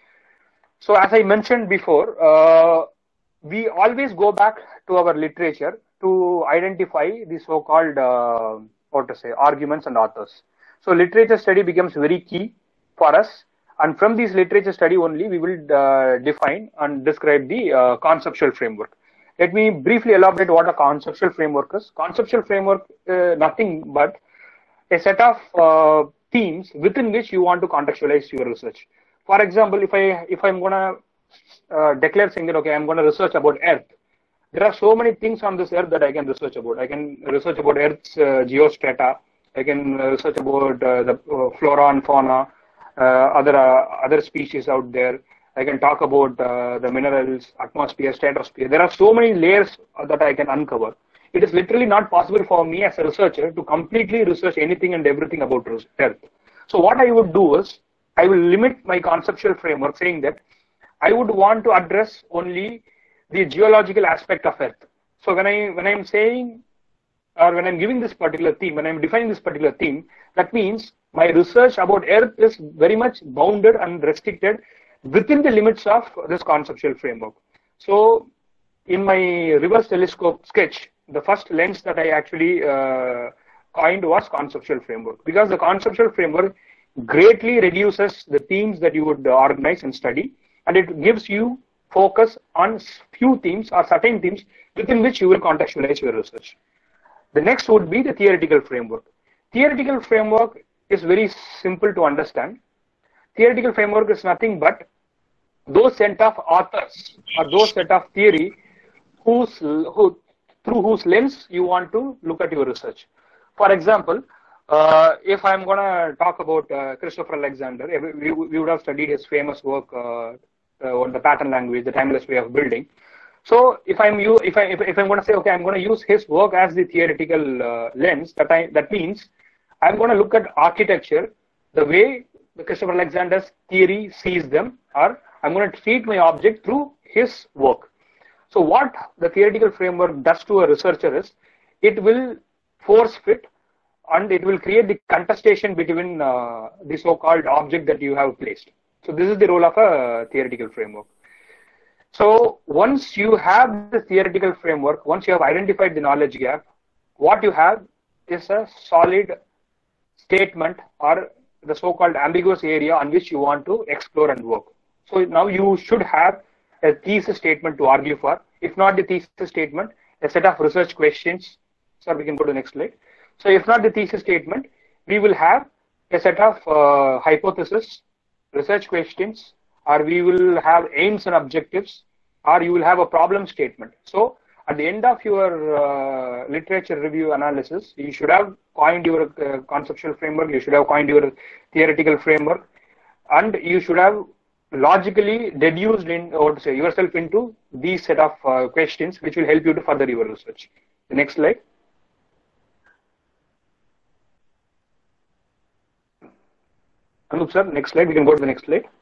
So as I mentioned before, uh, we always go back to our literature to identify the so-called, uh, what to say, arguments and authors. So literature study becomes very key for us. And from this literature study only, we will uh, define and describe the uh, conceptual framework. Let me briefly elaborate what a conceptual framework is. Conceptual framework, uh, nothing but a set of uh, themes within which you want to contextualize your research. For example, if I if I'm gonna uh, declare saying that okay, I'm gonna research about Earth. There are so many things on this Earth that I can research about. I can research about Earth's uh, geostrata. I can research about uh, the uh, flora and fauna. uh, other uh, other species out there. I can talk about uh, the minerals, atmosphere, stratosphere. There are so many layers that I can uncover. It is literally not possible for me as a researcher to completely research anything and everything about Earth. So what I would do is, I will limit my conceptual framework saying that I would want to address only the geological aspect of Earth. So when I when I'm saying, or when I'm giving this particular theme, when I'm defining this particular theme, that means my research about Earth is very much bounded and restricted within the limits of this conceptual framework. So in my reverse telescope sketch, the first lens that I actually uh, coined was conceptual framework, because the conceptual framework greatly reduces the themes that you would organize and study, and it gives you focus on few themes or certain themes within which you will contextualize your research. The next would be the theoretical framework. Theoretical framework is very simple to understand. Theoretical framework is nothing but those set of authors or those set of theory whose who through whose lens you want to look at your research. For example, uh, if I'm going to talk about uh, Christopher Alexander, we, we would have studied his famous work uh, uh, on the pattern language, the timeless way of building. So if I'm you, if I if, if I'm going to say, okay, I'm going to use his work as the theoretical uh, lens, that I that means I'm going to look at architecture the way the Christopher Alexander's theory sees them, or I'm going to treat my object through his work. So what the theoretical framework does to a researcher is, it will force fit and it will create the contestation between uh, the so-called object that you have placed. So this is the role of a theoretical framework. So once you have the theoretical framework, once you have identified the knowledge gap, what you have is a solid statement or the so-called ambiguous area on which you want to explore and work. So now you should have a thesis statement to argue for. If not the thesis statement, a set of research questions. Sir, we can go to the next slide. So if not the thesis statement, we will have a set of uh, hypotheses, research questions, or we will have aims and objectives, or you will have a problem statement. So at the end of your uh, literature review analysis, you should have coined your uh, conceptual framework, you should have coined your theoretical framework, and you should have logically deduced in, or to say, yourself into these set of uh, questions, which will help you to further your research. The next slide. Anup sir, next slide. We can go to the next slide.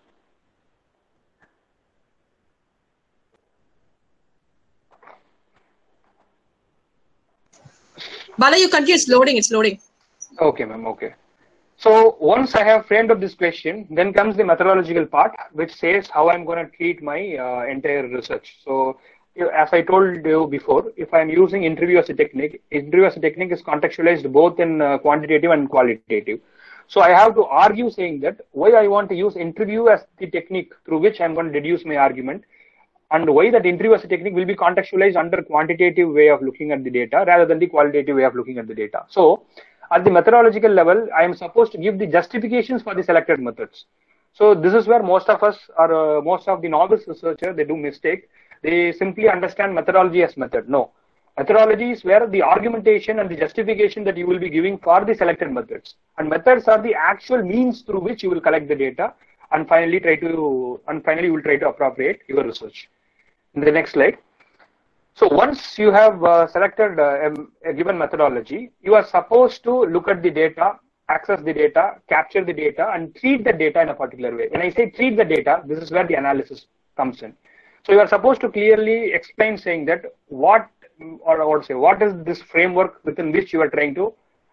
Bala, you continue. It's loading. It's loading. Okay, ma'am. Okay. So once I have framed up this question, then comes the methodological part, which says how I'm going to treat my uh, entire research. So as I told you before, if I'm using interview as a technique, interview as a technique is contextualized both in uh, quantitative and qualitative. So I have to argue saying that why I want to use interview as the technique through which I'm going to deduce my argument, and why that interview as a technique will be contextualized under quantitative way of looking at the data rather than the qualitative way of looking at the data. So at the methodological level, I am supposed to give the justifications for the selected methods. So this is where most of us, or uh, most of the novice researchers, they do mistake. They simply understand methodology as method. No. Methodology is where the argumentation and the justification that you will be giving for the selected methods. And methods are the actual means through which you will collect the data and finally try to, and finally you will try to appropriate your research. In the next slide. So once you have uh, selected uh, a, a given methodology, you are supposed to look at the data, access the data, capture the data, and treat the data in a particular way. When I say treat the data, this is where the analysis comes in. So you are supposed to clearly explain saying that what, or what to say, what is this framework within which you are trying to,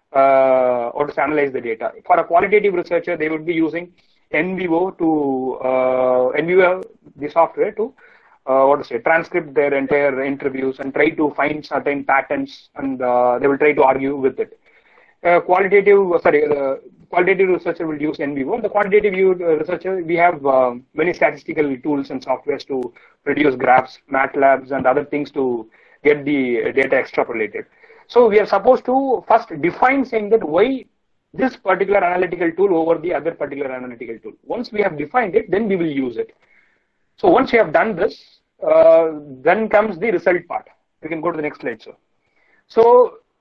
uh, or to analyze the data. For a qualitative researcher, they would be using N V O to, uh, N V O, the software to, Uh, what to say, transcript their entire interviews and try to find certain patterns, and uh, they will try to argue with it. Uh, qualitative, sorry, the qualitative researcher will use N V O. The quantitative researcher, we have uh, many statistical tools and softwares to produce graphs, MATLABs, and other things to get the data extrapolated. So we are supposed to first define saying that why this particular analytical tool over the other particular analytical tool. Once we have defined it, then we will use it. So once you have done this, uh, then comes the result part. We can go to the next slide, sir. So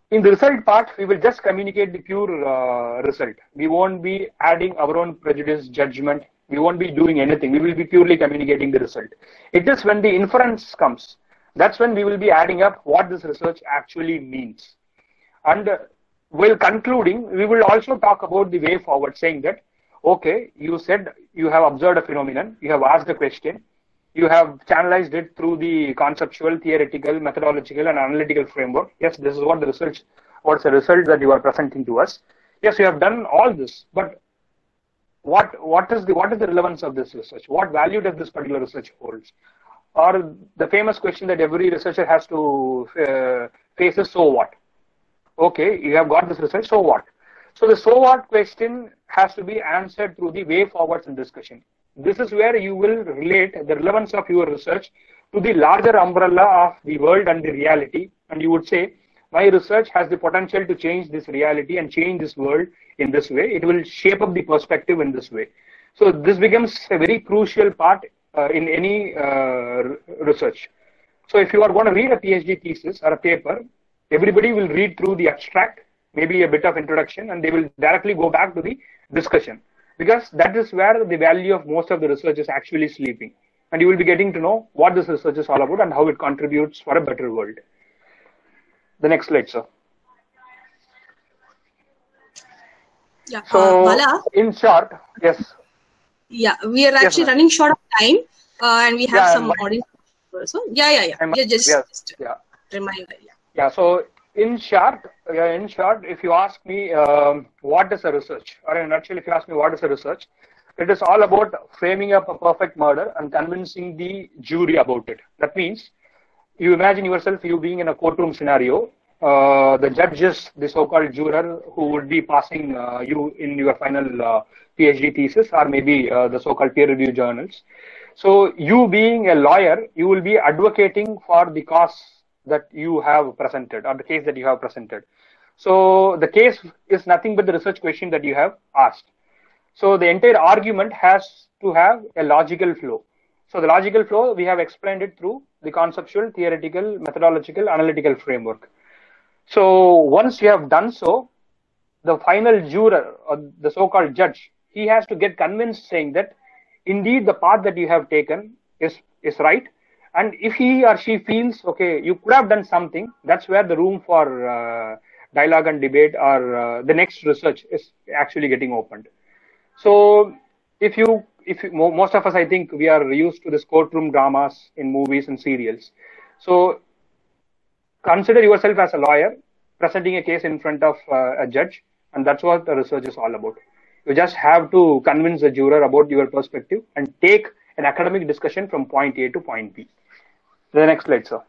in the result part, we will just communicate the pure uh, result. We won't be adding our own prejudice, judgment. We won't be doing anything. We will be purely communicating the result. It is when the inference comes, that's when we will be adding up what this research actually means. And uh, while concluding, we will also talk about the way forward, saying that, okay, you said you have observed a phenomenon, you have asked a question, you have channelized it through the conceptual, theoretical, methodological, and analytical framework. Yes, this is what the research, what's the result that you are presenting to us. Yes, you have done all this, but what what is the what is the relevance of this research? What value does this particular research holds? Or the famous question that every researcher has to uh, face is, so what? Okay, you have got this research, so what? So the so what question has to be answered through the way forwards in discussion. This is where you will relate the relevance of your research to the larger umbrella of the world and the reality. And you would say, my research has the potential to change this reality and change this world in this way. It will shape up the perspective in this way. So this becomes a very crucial part uh, in any uh, research. So if you are going to read a PhD thesis or a paper, everybody will read through the abstract, maybe a bit of introduction, and they will directly go back to the discussion. Because that is where the value of most of the research is actually sleeping. And you will be getting to know what this research is all about and how it contributes for a better world. The next slide, sir. Yeah, So, uh, Bala, in short, yes. yeah, we are actually Yes, running short of time, uh, and we have Yeah, some I'm- audience. So, yeah, yeah, yeah. I'm- yeah just, yes, just yeah. reminder. Yeah. Yeah, so in short, yeah, in short, if you ask me um, what is a research, or in a nutshell, if you ask me what is a research, it is all about framing up a perfect murder and convincing the jury about it. That means you imagine yourself, you being in a courtroom scenario, uh, the judge is the so-called juror who would be passing uh, you in your final uh, PhD thesis, or maybe uh, the so-called peer-reviewed journals. So you being a lawyer, you will be advocating for the cause that you have presented, or the case that you have presented. So the case is nothing but the research question that you have asked. So the entire argument has to have a logical flow. So the logical flow, we have explained it through the conceptual, theoretical, methodological, analytical framework. So once you have done so, the final juror, or the so-called judge, he has to get convinced, saying that indeed the path that you have taken is, is right. And if he or she feels, okay, you could have done something, that's where the room for uh, dialogue and debate, or uh, the next research is actually getting opened. So if you, if you, most of us, I think we are used to this courtroom dramas in movies and serials. So consider yourself as a lawyer presenting a case in front of uh, a judge, and that's what the research is all about. You just have to convince the juror about your perspective and take an academic discussion from point A to point B. The next slide, sir.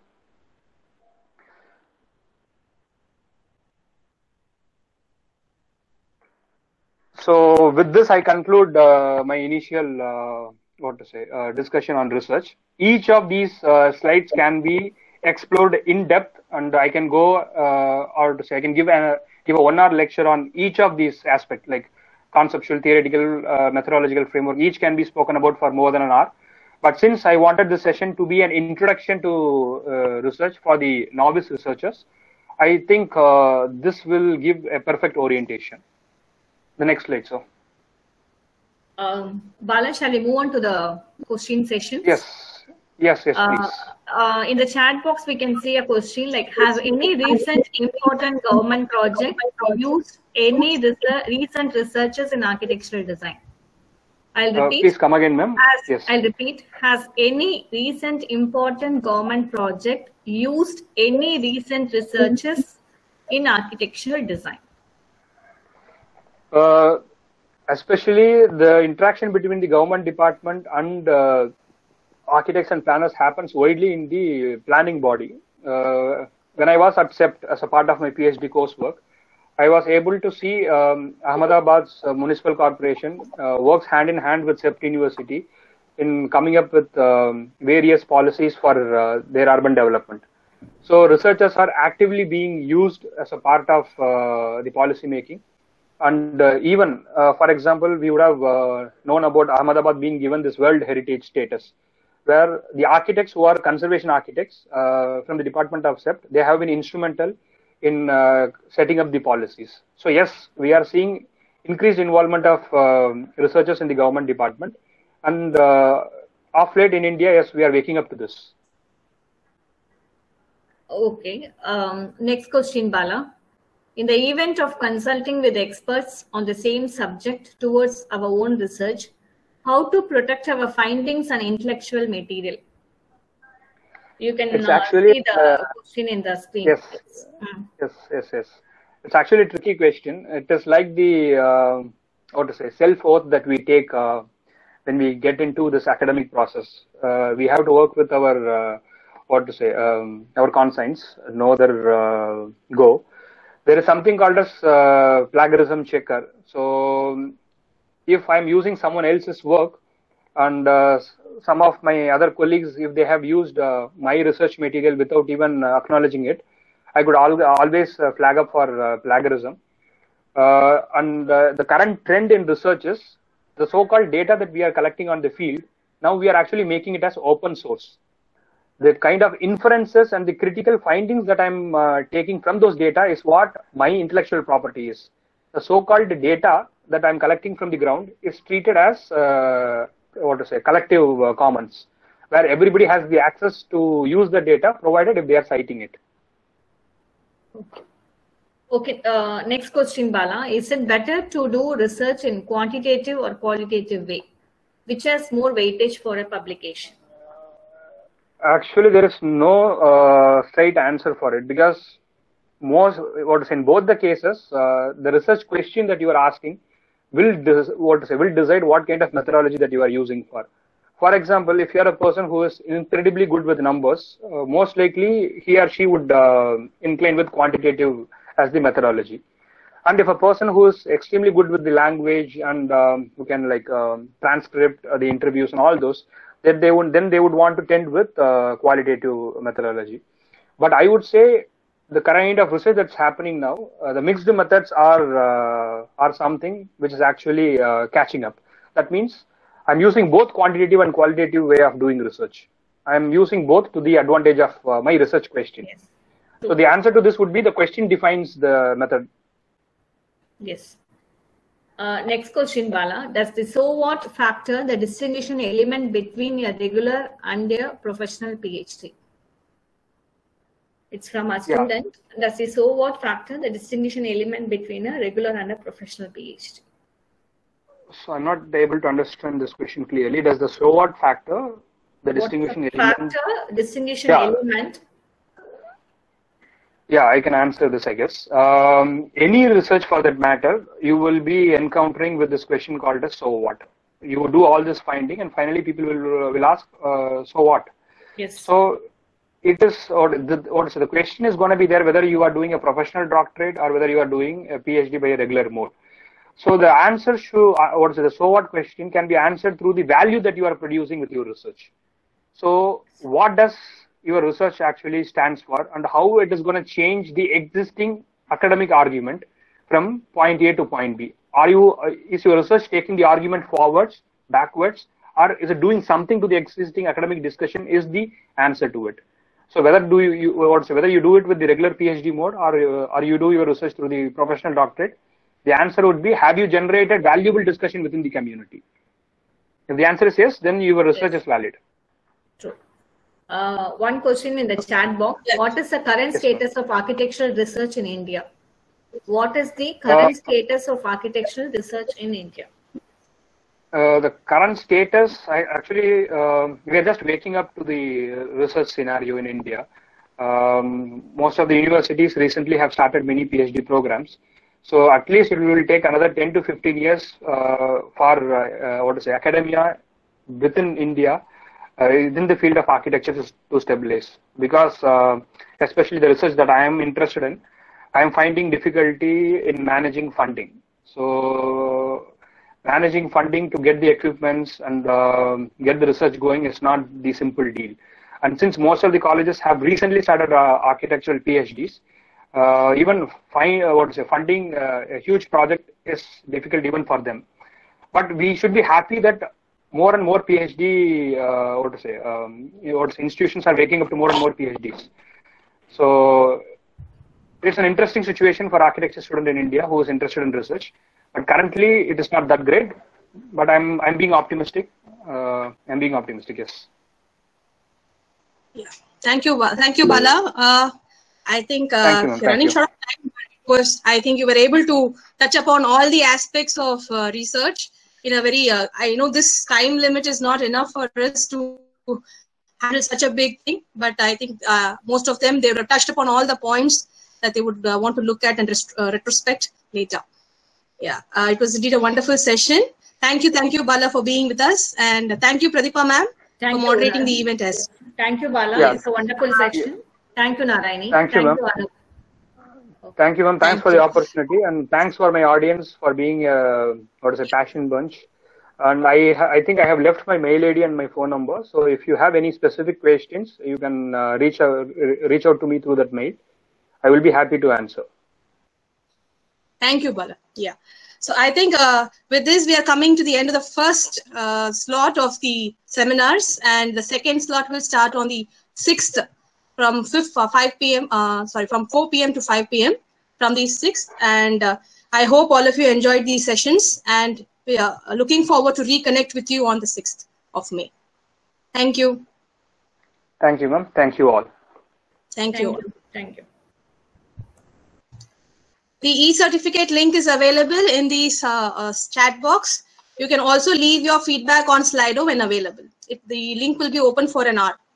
So with this, I conclude uh, my initial, uh, what to say, uh, discussion on research. Each of these uh, slides can be explored in depth, and I can go, uh, or to say, I can give a give a one-hour lecture on each of these aspects, like conceptual, theoretical, uh, methodological framework. Each can be spoken about for more than an hour. But since I wanted this session to be an introduction to uh, research for the novice researchers, I think uh, this will give a perfect orientation. The next slide, sir. Um, Bala, shall we move on to the question session? Yes, yes, yes, Uh, please. uh, in the chat box, we can see a question like, have any recent important government project used any research, recent researchers in architectural design? I'll Uh, repeat. please come again, ma'am. Has, Yes. I'll repeat. Has any recent important government project used any recent researchers in architectural design? Uh, especially the interaction between the government department and uh, architects and planners happens widely in the planning body. Uh, when I was at CEPT as a part of my PhD coursework, I was able to see um, Ahmedabad's uh, municipal corporation uh, works hand in hand with CEPT University in coming up with um, various policies for uh, their urban development. So researchers are actively being used as a part of uh, the policy making. And uh, even, uh, for example, we would have uh, known about Ahmedabad being given this World Heritage status, where the architects who are conservation architects uh, from the Department of CEPT, they have been instrumental in uh, setting up the policies. So yes, we are seeing increased involvement of uh, researchers in the government department, and uh, of late in India, yes, we are waking up to this. Okay. Um, next question, Bala. In the event of consulting with experts on the same subject towards our own research, how to protect our findings and intellectual material? You can It's uh, actually, see the uh, question in the screen. yes, Hmm. yes, yes, yes. It's actually a tricky question. It is like the, uh, what to say, self-oath that we take uh, when we get into this academic process. Uh, we have to work with our, uh, what to say, um, our conscience, no other uh, go. There is something called as uh, plagiarism checker. So if I'm using someone else's work, and uh, some of my other colleagues, if they have used uh, my research material without even uh, acknowledging it, I could al always uh, flag up for uh, plagiarism. Uh, and uh, the current trend in research is the so-called data that we are collecting on the field. Now we are actually making it as open source. The kind of inferences and the critical findings that I'm uh, taking from those data is what my intellectual property is. The so-called data that I'm collecting from the ground is treated as uh, what to say, collective uh, commons, where everybody has the access to use the data, provided if they are citing it. Okay. Okay. Uh, next question, Bala. Is it better to do research in quantitative or qualitative way? Which has more weightage for a publication? Actually, there is no uh, straight answer for it, because most, what is in both the cases, uh, the research question that you are asking will what to say will decide what kind of methodology that you are using for. For example, if you are a person who is incredibly good with numbers, uh, most likely he or she would uh, incline with quantitative as the methodology. And if a person who is extremely good with the language and um, who can like um, transcript uh, the interviews and all those, then they would then they would want to tend with uh, qualitative methodology. But I would say the kind of research that's happening now, uh, the mixed methods are uh, are something which is actually uh, catching up. That means I'm using both quantitative and qualitative way of doing research. I'm using both to the advantage of uh, my research question. Yes. So the answer to this would be the question defines the method. Yes. Uh, next question, Bala. Does the so what factor the distinguishing element between a regular and a professional PhD? It's from a student. Yeah. Does the so what factor the distinguishing element between a regular and a professional PhD? So I'm not able to understand this question clearly. Does the so what factor the distinguishing What's the element? Factor distinguishing yeah. element. Yeah, I can answer this, I guess. Um, any research for that matter, you will be encountering with this question called as so what. You do all this finding, and finally people will uh, will ask, uh, so what? Yes. So it is, or the, or so the question is going to be there whether you are doing a professional doctorate or whether you are doing a PhD by a regular mode. So the answer should, uh, what is it, the so what question can be answered through the value that you are producing with your research. So what does your research actually stands for, and how it is going to change the existing academic argument from point A to point B? Are you, uh, is your research taking the argument forwards, backwards, or is it doing something to the existing academic discussion? Is the answer to it. So whether do you, you or whether you do it with the regular PhD mode, or uh, or you do your research through the professional doctorate, the answer would be, have you generated valuable discussion within the community? If the answer is yes, then your research yes. is valid. True. Uh, one question in the chat box. What is the current yes, status of architectural research in India? What is the current uh, status of architectural research in India? Uh, the current status, I actually, uh, we are just waking up to the research scenario in India. Um, most of the universities recently have started many PhD programs. So at least it will take another ten to fifteen years uh, for, uh, what to say, academia within India, uh, within the field of architecture to, to stabilize. Because uh, especially the research that I am interested in, I am finding difficulty in managing funding. So managing funding to get the equipments and uh, get the research going is not the simple deal. And since most of the colleges have recently started uh, architectural PhDs, uh, even find, uh, what to say, funding uh, a huge project is difficult even for them. But we should be happy that more and more PhD, uh, what to say, um, what to say, institutions are waking up to more and more PhDs. So it's an interesting situation for architecture student in India who is interested in research. But currently, it is not that great. But I'm I'm being optimistic. Uh, I'm being optimistic. Yes. Yeah. Thank you. Ba- Thank you, Bala. Uh, I think uh, Thank you, ma'am. you're running Thank you. short of time. But it was, I think you were able to touch upon all the aspects of uh, research in a very. Uh, I know this time limit is not enough for us to handle such a big thing, but I think uh, most of them, they would have touched upon all the points that they would uh, want to look at and rest- uh, retrospect later. Yeah, uh, it was indeed a wonderful session. Thank you, thank you, Bala, for being with us, and thank you, Pradeepa ma'am, Thank for you, moderating the Narayani. event as. Thank you, Bala. Yeah. It's a wonderful session. Thank you, Narayani. Thank you, ma'am. Anup. Thank you, ma'am. Thanks Thank for you. the opportunity, and thanks for my audience for being uh, what is a passion bunch. And I ha- I think I have left my mail I D and my phone number. So if you have any specific questions, you can uh, reach out reach out to me through that mail. I will be happy to answer. Thank you, Bala. Yeah. So I think uh, with this, we are coming to the end of the first uh, slot of the seminars, and the second slot will start on the sixth from fifth, uh, five p m. Uh, sorry, from four p m to five p m from the sixth. And uh, I hope all of you enjoyed these sessions, and we are looking forward to reconnect with you on the sixth of May. Thank you. Thank you, ma'am. Thank you all. Thank, Thank you. you. Thank you. The e-certificate link is available in the uh, uh, chat box. You can also leave your feedback on Slido when available. It, the link will be open for an hour.